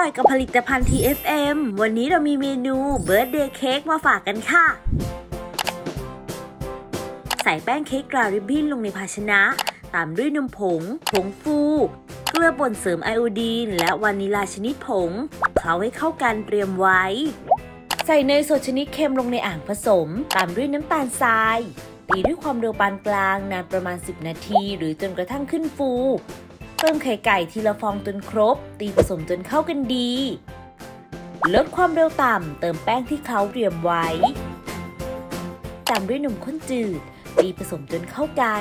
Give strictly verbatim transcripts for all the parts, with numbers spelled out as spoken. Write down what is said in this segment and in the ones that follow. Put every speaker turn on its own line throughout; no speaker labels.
อยกับผลิตภัณฑ์ ที เอฟ เอ็ม วันนี้เรามีเมนูเบิร์ธเดย์เค้กมาฝากกันค่ะใส่แป้งเค้กกราริบบิ้นลงในภาชนะตามด้วยนมผงผงฟูเกลือป่นเสริมไอโอดีนและวานิลาชนิดผงเคล้าให้เข้ากันเตรียมไว้ใส่เนยสดชนิดเค็มลงในอ่างผสมตามด้วยน้ำตาลทรายตีด้วยความเร็วปานกลางนานประมาณสิบนาทีหรือจนกระทั่งขึ้นฟูเติมไข่ไก่ทีละฟองจนครบตีผสมจนเข้ากันดีลดความเร็วต่ำเติมแป้งที่เคล้าเตรียมไว้ตามด้วยนมข้นจืดตีผสมจนเข้ากัน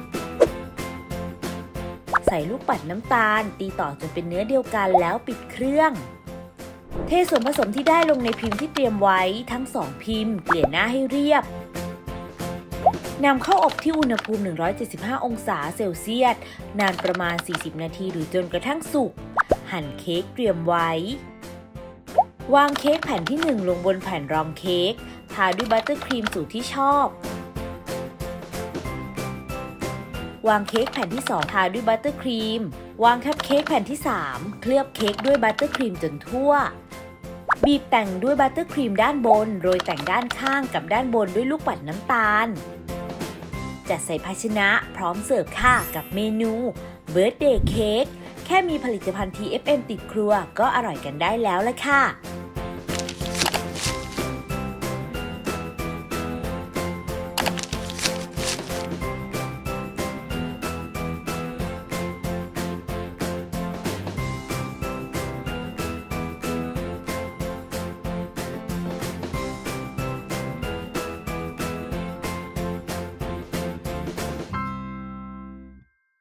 ใส่ลูกปัดน้ำตาลตีต่อจนเป็นเนื้อเดียวกันแล้วปิดเครื่องเทส่วนผสมที่ได้ลงในพิมพ์ที่เตรียมไว้ทั้งสองพิมพ์เกลี่ยหน้าให้เรียบนำเข้าอบที่อุณหภูมิหนึ่งร้อยเจ็ดสิบห้าองศาเซลเซียสนานประมาณสี่สิบนาทีหรือจนกระทั่งสุกหั่นเค้กเตรียมไว้วางเค้กแผ่นที่หนึ่งลงบนแผ่นรองเค้กทาด้วยบัตเตอร์ครีมสูตรที่ชอบวางเค้กแผ่นที่สองทาด้วยบัตเตอร์ครีมวางคัพเค้กแผ่นที่สามเคลือบเค้กด้วยบัตเตอร์ครีมจนทั่วบีบแต่งด้วยบัตเตอร์ครีมด้านบนโรยแต่งด้านข้างกับด้านบนด้วยลูกปัดน้ำตาลจัดใส่ภาชนะพร้อมเสิร์ฟค่ะกับเมนูเบิร์ธเดย์เค้กแค่มีผลิตภัณฑ์ ที เอฟ เอ็ม ติดครัวก็อร่อยกันได้แล้วละค่ะ